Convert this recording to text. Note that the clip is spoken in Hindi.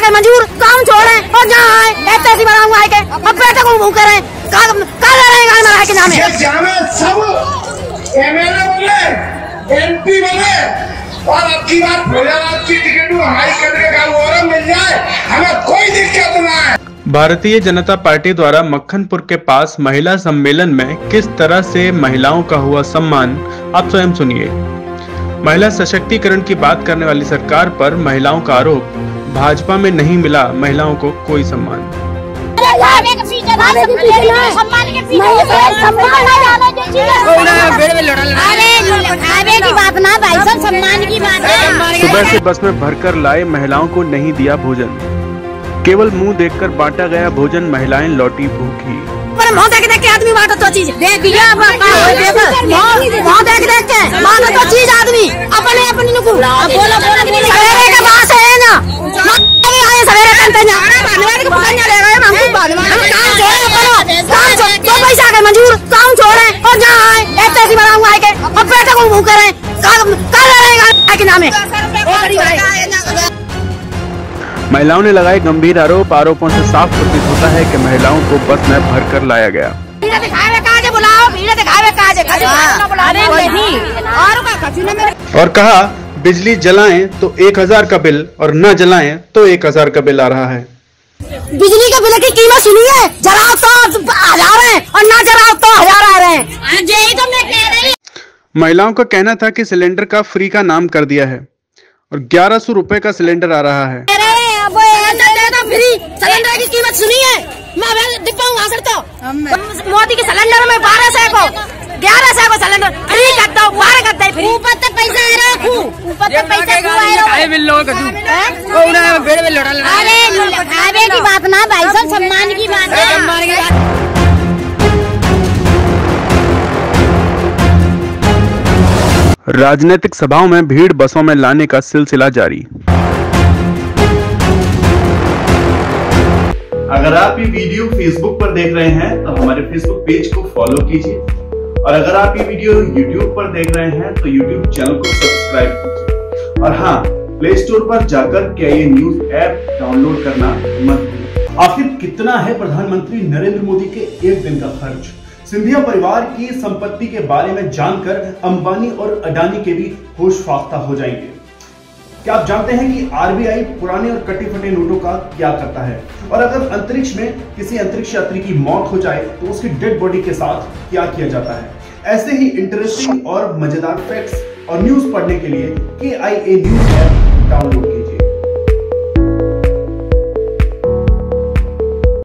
के मजबूर काम छोड़े और जहाँ आए ऐसे ऐसी बनाऊंगा आए के और बेटे को भूखे रहे का के नाम सब एमएलए बने एमपी बने और अब की बार भोलानाथ की टिकट हाई करने का वो मिल जाए हमें कोई दिक्कत ना है। भारतीय जनता पार्टी द्वारा मक्खनपुर के पास महिला सम्मेलन में किस तरह से महिलाओं का हुआ सम्मान, आप स्वयं सुनिए। महिला सशक्तिकरण की बात करने वाली सरकार पर महिलाओं का आरोप, भाजपा में नहीं मिला महिलाओं को कोई सम्मान। सुबह से बस में भरकर लाए महिलाओं को नहीं दिया भोजन, केवल मुंह देखकर बांटा गया भोजन, महिलाएं लौटी भूखी। देख के आदमी बांटा तो चीज देख के बांटा तो चीज आदमी अपने अपनी नुकु सवेरे के पास है ना सवेरे तो पैसा के मजबूर काम छोड़े और जहाँ आए ऐसे ऐसी बनाऊंगा आए के और बेटे को भूखे रहे के नाम है। महिलाओं ने लगाए गंभीर आरोप, आरोपों से साफ प्रतीत होता है कि महिलाओं को बस में भरकर लाया गया और कहा बिजली जलाएं तो 1000 का बिल और न जलाएं तो 1000 का बिल आ रहा है। बिजली के बिल की कीमत सुनिए, जलाओ तो 1000 है और ना जलाओ तो 1000 आ रहे हैं। यही तो मैं कह रही। महिलाओं का कहना था कि सिलेंडर का फ्री का नाम कर दिया है और 1100 रुपए का सिलेंडर आ रहा है। फ्री सिलेंडर की कीमत सुनिए, मैं दिखाऊंगा सर तो मोदी के सिलेंडर में 1200 को 1100 को सिलेंडर फ्री कर दो, 12 कर दे फ्री। ऊपर तक पैसा रखू, ऊपर तक पैसा आए बिल लो कदू ओ ना बेड़ में लड़ा लड़ा। अरे खावे की बात ना भाई साहब, सम्मान की बात है। राजनीतिक सभाओं में भीड़ बसों में लाने का सिलसिला जारी। अगर आप ये वीडियो फेसबुक पर देख रहे हैं तो हमारे फेसबुक पेज को फॉलो कीजिए और अगर आप ये वीडियो यूट्यूब पर देख रहे हैं तो यूट्यूब चैनल को सब्सक्राइब कीजिए और हाँ, प्ले स्टोर पर जाकर KIA न्यूज ऐप डाउनलोड करना मत भूलिए। आखिर कितना है प्रधानमंत्री नरेंद्र मोदी के एक दिन का खर्च? सिंधिया परिवार की संपत्ति के बारे में जानकर अंबानी और अडानी के भी होश फाख्ता हो जाएंगे। क्या आप जानते हैं कि RBI पुराने और कटे फटे नोटों का क्या करता है और अगर अंतरिक्ष में किसी अंतरिक्ष यात्री की मौत हो जाए तो उसकी डेड बॉडी के साथ क्या किया जाता है? ऐसे ही इंटरेस्टिंग और मजेदार फैक्ट्स और न्यूज पढ़ने के लिए KIA न्यूज ऐप डाउनलोड